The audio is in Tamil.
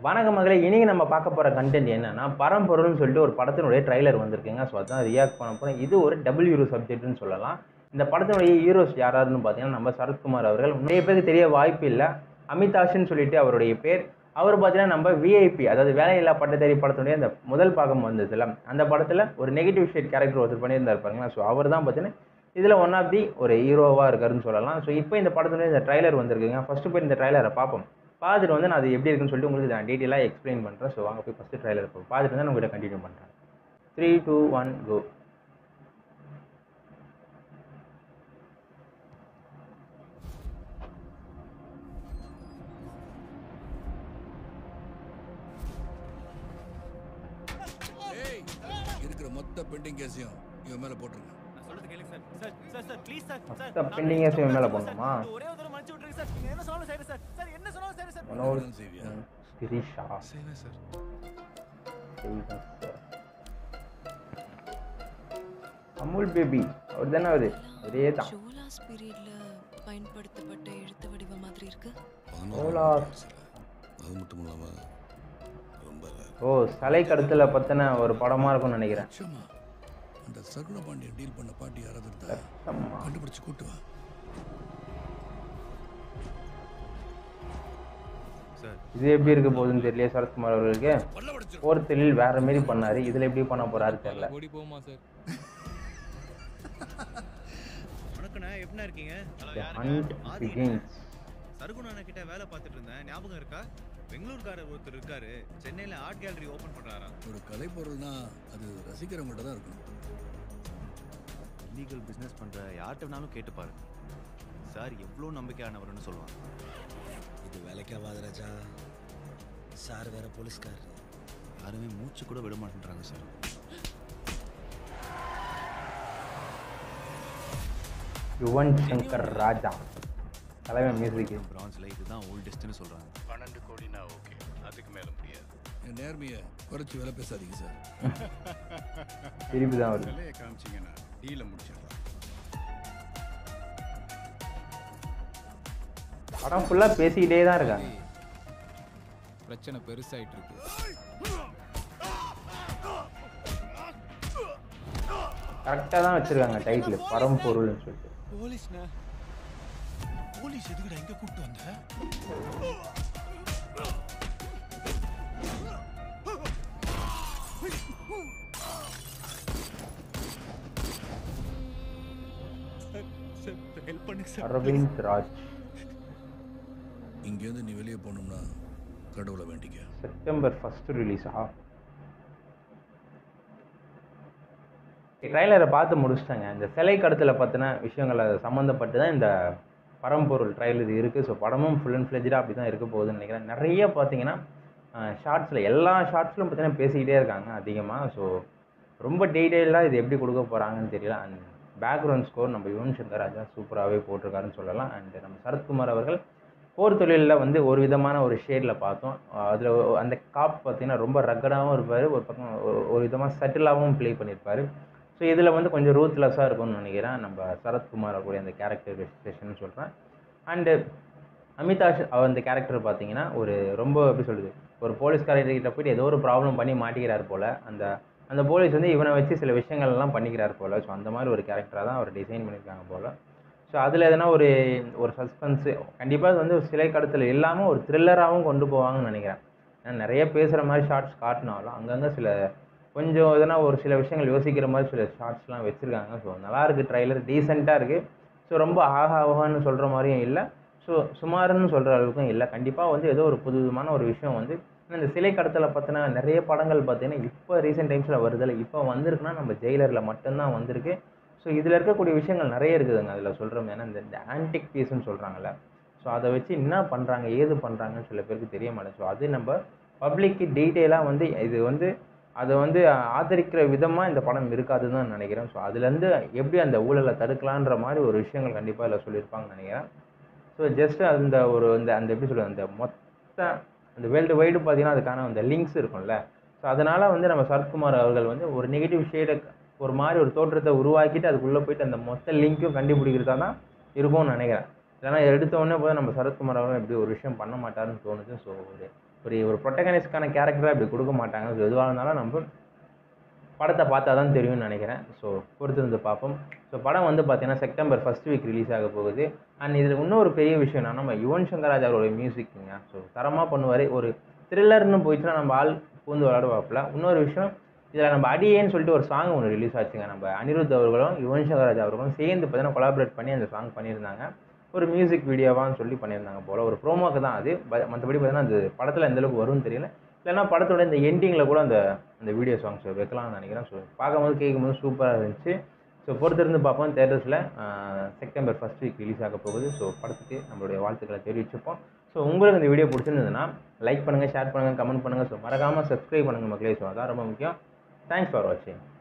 வணக்கம் மகளே, இன்னைக்கு நம்ம பார்க்க போற கண்டென்ட் என்னன்னா, பரம்பொருள்னு சொல்லிட்டு ஒரு படத்தினுடைய ட்ரைலர் வந்திருக்குங்க. ஸோ அதான் ரியாக்ட் பண்ண போறோம். இது ஒரு டபுள் ஹீரோ சப்ஜெக்ட்னு சொல்லலாம். இந்த படத்தினுடைய ஹீரோஸ் யாராருன்னு பார்த்தீங்கன்னா, நம்ம சரத்குமார் அவர்கள். நிறைய பேருக்கு தெரிய வாய்ப்பு இல்ல. அமிதாஷ்ன்னு சொல்லிட்டு அவருடைய பேர். அவர் பார்த்தீங்கன்னா, நம்ம விஐபி அதாவது வேலையில்லா பட்டதாரி படத்தினுடைய அந்த முதல் பாகம் வந்ததுல, அந்த படத்துல ஒரு நெகட்டிவ் ஷேட் கேரக்டர் ஒருத்தர் பண்ணியிருந்தாரு பாருங்களா. ஸோ அவர் தான் பார்த்தீங்கன்னா, இதுல ஒன் ஆஃப் தி ஒரு ஹீரோவா இருக்காருன்னு சொல்லலாம். ஸோ இப்போ இந்த படத்தினுடைய இந்த ட்ரைலர் வந்திருக்குங்க. ஃபர்ஸ்ட் போய் இந்த ட்ரைலரை பார்ப்போம். பார்த்துட்டு வந்து நான் அது எப்படி இருக்குன்னு சொல்லிட்டு உங்களுக்கு நான் டீட்டெயிலாக எக்ஸ்பிளைன் பண்ணுறேன். ஸோ வாங்க போய் ஃபஸ்ட்டு ட்ரைலர் போய் பார்த்துட்டு தான் நான் உங்கள்கிட்ட கண்டினியூ பண்ணுறேன். 3, 2, 1 கோ. இருக்கிற மொத்த பெண்டிங் கேஸையும் இவன் மேல போட்டுருங்க. நான் சொல்றது கேளுங்க sir. Sir sir sir please sir. மொத்த பெண்டிங் கேஸையும் இவன் மேல போடணுமா? ஒரே ஒரு தடவை மன்னிச்சு விட்டுருங்க சார். நீங்க என்ன சொன்னாலும் சரி சார். சார் என்ன சொன்னாலும் சரி சார். மனோஜ் சேவியா திரிஷா சேவே சார். அமுல் பேபி அவர் தானே அவரு? ஒரே தான். ஷோலா ஸ்பிரிட்ல பயன்படுத்தப்பட்ட எழுத்து வடிவ மாதிரி இருக்கு. ஓலா. அது மட்டும் இல்லாம ரொம்ப ஓ, சலை கடத்தல பத்தின ஒரு படமா இருக்கும்னு நினைக்கிறேன். லட்சமா அந்த சகுன பாண்டியன் டீல் பண்ண பாட்டி யாராவது இருந்தா ஆமா. கண்டுபிடிச்சு கூட்டு வா. சார் இது எப்படி இருக்க போகுதுன்னு தெரியல சரத்குமார் அவர்களுக்கு. போர்த்தலில் வேற மாரி பண்ணாரு, இதுல எப்படி பண்ண போறாரு தெரியல. ஓடி போமா சார். வணக்கண்ணா, எப்படி இருக்கீங்க? The hunt begins. சரகுணா கிட்ட வேலை பார்த்துட்டு இருந்தேன், ஞாபகம் இருக்கா? பெங்களூர்காரர் ஒருத்தர் இருக்காரு, சென்னையில ஆர்ட் கேலரி ஓபன் பண்றாராம். ஒரு கலை பொருள்னா அது ரசிக்கிறவங்கள்ட்ட தான் இருக்கணும். இல்லீகல் பிசினஸ் பண்ற யார்கிட்ட வேணாலும் கேட்டு பாருங்க. சார் எவ்வளோ நம்பிக்கையானவர்னு சொல்லுவாங்க. இது வேலைக்காவாத ராஜா. சார் வேற போலீஸ்கார். யாருமே மூச்சு கூட விட மாட்டேன்றாங்க சார். யுவன் சங்கர் ராஜா தலைவன் மியூசிக். பிரான்ஸ்ல இதுதான் ஓல்டெஸ்ட்னு சொல்றாங்க. 12 கோடினா ஓகே, அதுக்கு மேல முடியாது. என் நேர்மையை குறைச்சி வேலை பேசாதீங்க சார். திருப்பி தான் வருது. விலையை காமிச்சிங்கன்னா டீலை முடிச்சிடலாம். படம் ஃபுல்லா பேசிக்கிட்டே தான் இருக்காங்க. பிரச்சனை பெருசாயிட்டு இருக்கு. கரெக்டா தான் வச்சிருக்காங்க டைட்டில் பரம்பொருள்னு சொல்லிட்டு. போலீஸ்னா போலீஸ் எதுக்குடா இங்க கூட்டு வந்த? ஹெல்ப் பண்ணுங்க சார். அரவிந்த் ராஜ். இங்கேருந்து நீ வெளியே போகணும்னா கடவுளை வேண்டிக்க. செப்டம்பர் 1 ரிலீஸா? ட்ரைலரை பார்த்து முடிச்சிட்டாங்க. இந்த சிலை கடத்தலை பற்றின விஷயங்களை சம்மந்தப்பட்டு தான் இந்த பரம்பொருள் ட்ரைலர் இருக்குது. ஸோ படமும் ஃபுல் அண்ட் ஃப்ளெஜ்டாக அப்படி தான் இருக்க போகுதுன்னு நினைக்கிறேன். நிறைய பார்த்தீங்கன்னா ஷார்ட்ஸில் எல்லா ஷார்ட்ஸ்லும் பார்த்தீங்கன்னா பேசிக்கிட்டே இருக்காங்க அதிகமாக. ஸோ ரொம்ப டீட்டெயிலாக இது எப்படி கொடுக்க போகிறாங்கன்னு தெரியல. அண்ட் பேக்ரவுண்ட் ஸ்கோர் நம்ம யுவன் சங்கர் ராஜா சூப்பராகவே போட்டிருக்காருன்னு சொல்லலாம். அண்ட் நம்ம சரத்குமார் அவர்கள் போர் தொழிலில் வந்து ஒரு விதமான ஒரு ஷேடில் பார்த்தோம். அதில் அந்த காப் பார்த்தீங்கன்னா ரொம்ப ரக்கடாகவும் இருப்பார், ஒரு பக்கம் ஒரு விதமாக சட்டிலாகவும் ப்ளே பண்ணியிருப்பார். ஸோ இதில் வந்து கொஞ்சம் ரூத்லெஸ்ஸாக இருக்கும்னு நினைக்கிறேன் நம்ம சரத்குமார் அவருடைய அந்த கேரக்டரைசேஷன் சொல்கிறேன். அண்டு அமிதாஷ் அவர் அந்த கேரக்டர் பார்த்தீங்கன்னா ஒரு ரொம்ப எப்படி சொல்லுது, ஒரு போலீஸ்காரர்கிட்ட போய்ட்டு ஏதோ ஒரு ப்ராப்ளம் பண்ணி மாட்டிக்கிறார் போல். அந்த போலீஸ் வந்து இவனை வச்சு சில விஷயங்கள்லாம் பண்ணிக்கிறார் போல். ஸோ அந்த மாதிரி ஒரு கேரக்டராக தான் அவர் டிசைன் பண்ணியிருக்காங்க போல். ஸோ அதில் எதனா ஒரு சஸ்பென்ஸு கண்டிப்பாக வந்து ஒரு சிலை கடத்தல் இல்லாமல் ஒரு த்ரில்லராகவும் கொண்டு போவாங்கன்னு நினைக்கிறேன். ஏன்னா நிறைய பேசுகிற மாதிரி ஷார்ட்ஸ் காட்டினாலும் அங்கங்கே சில கொஞ்சம் எதனா ஒரு சில விஷயங்கள் யோசிக்கிற மாதிரி சில ஷார்ட்ஸ்லாம் வச்சுருக்காங்க. ஸோ நல்லாயிருக்கு, ட்ரைலர் டீசெண்டாக இருக்குது. ஸோ ரொம்ப ஆகான்னு சொல்கிற மாதிரியும் இல்லை, ஸோ சுமாருன்னு சொல்கிற அளவுக்கும் இல்லை. கண்டிப்பாக வந்து ஏதோ ஒரு புதுவிதமான ஒரு விஷயம் வந்து இந்த சிலை கடத்தலை பற்றின நிறைய படங்கள் பார்த்தீங்கன்னா இப்போ ரீசெண்ட் டைம்ஸில் வருதில்ல, இப்போ வந்திருக்குன்னா நம்ம ஜெயிலரில் மட்டும்தான் வந்திருக்கு. ஸோ இதில் இருக்கக்கூடிய விஷயங்கள் நிறைய இருக்குதுங்க அதில் சொல்கிறோம். ஏன்னா இந்த ஆன்டிக் பீஸ்ன்னு சொல்கிறாங்கல்ல, ஸோ அதை வச்சு என்ன பண்ணுறாங்க ஏது பண்ணுறாங்கன்னு சில பேருக்கு தெரிய மாட்டேன். ஸோ அது நம்ம பப்ளிக்கு டீட்டெயிலாக வந்து இது வந்து அதை வந்து ஆதரிக்கிற விதமாக இந்த படம் இருக்காதுன்னு தான் நினைக்கிறேன். ஸோ அதுலேருந்து எப்படி அந்த ஊழலை தடுக்கலான்ற மாதிரி ஒரு விஷயங்கள் கண்டிப்பாக இதில் சொல்லியிருப்பாங்கன்னு நினைக்கிறேன். ஸோ ஜஸ்ட் அந்த ஒரு அந்த எப்படி சொல்கிறது, அந்த மொத்த அந்த வேர்ல்டு வைடு பார்த்தீங்கன்னா அதுக்கான அந்த லிங்க்ஸ் இருக்கும்ல. ஸோ அதனால் வந்து நம்ம சரத்குமார் அவர்கள் வந்து ஒரு நெகட்டிவ் ஷேடை ஒரு மாதிரி ஒரு தோற்றத்தை உருவாக்கிட்டு அதுக்குள்ளே போயிட்டு அந்த மொத்த லிங்க்கும் கண்டுபிடிக்கிறதா தான் இருக்கும்னு நினைக்கிறேன். இல்லைனா எடுத்த உடனே போய் நம்ம சரத்குமார் அவர்கள் இப்படி ஒரு விஷயம் பண்ண மாட்டாருன்னு தோணுது. ஸோ ஒரு ஒரு ப்ரொட்டகனிஸ்ட்கான கேரக்டராக இப்படி கொடுக்க மாட்டாங்க. ஸோ எதுவாக இருந்தாலும் நம்ம படத்தை பார்த்தா தான் தெரியும்னு நினைக்கிறேன். ஸோ பொறுத்திருந்து பார்ப்போம். ஸோ படம் வந்து பார்த்தீங்கன்னா செப்டம்பர் ஃபர்ஸ்ட் வீக் ரிலீஸ் ஆக போகுது. அண்ட் இதில் இன்னொரு பெரிய விஷயம் என்னன்னா, நம்ம யுவன் சங்கர் ராஜா அவரோட மியூசிக்குங்க. ஸோ தரமாக பண்ணுவார். ஒரு த்ரில்லர்னு போயிடுச்சுன்னா நம்ம ஆள் பூந்து விளையாடுவாப்பில். இன்னொரு விஷயம், இதில் நம்ம அடியேன்னு சொல்லிட்டு ஒரு சாங் ஒன்று ரிலீஸ் ஆச்சுங்க. நம்ம அனிருத் அவர்களும் யுவன் சங்கர் ராஜா அவர்களும் சேர்ந்து பார்த்தீங்கன்னா கொலாபரேட் பண்ணி அந்த சாங் பண்ணியிருந்தாங்க. ஒரு மியூசிக் வீடியோவான்னு சொல்லி பண்ணியிருந்தாங்க போல். ஒரு ப்ரோமோக்கு தான் அது. மற்றபடி பார்த்தீங்கன்னா அந்த படத்தில் எந்தளவுக்கு வரும்னு தெரியல. இல்லைன்னா படத்தோட இந்த எண்டிங்கில் கூட அந்த வீடியோ சாங்ஸ் வைக்கலாம்னு நினைக்கிறேன். ஸோ பார்க்கும்போது கேட்கும்போது சூப்பராக இருந்துச்சு. ஸோ பொறுத்திருந்து பார்ப்போம். தேட்டர்ஸில் செப்டம்பர் ஃபர்ஸ்ட் வீக் ரிலீஸ் ஆக போகுது. ஸோ படத்துக்கு நம்மளுடைய வாழ்த்துக்களை தெரிவிச்சுப்போம். ஸோ உங்களுக்கு இந்த வீடியோ பிடிச்சிருந்ததுன்னா லைக் பண்ணுங்கள், ஷேர் பண்ணுங்கள், கமெண்ட் பண்ணுங்கள். ஸோ மறக்காமல் சப்ஸ்கிரைப் பண்ணுங்கள் மக்களே. ஸோ அதான் ரொம்ப முக்கியம். தேங்க்ஸ் ஃபார் வாட்சிங்.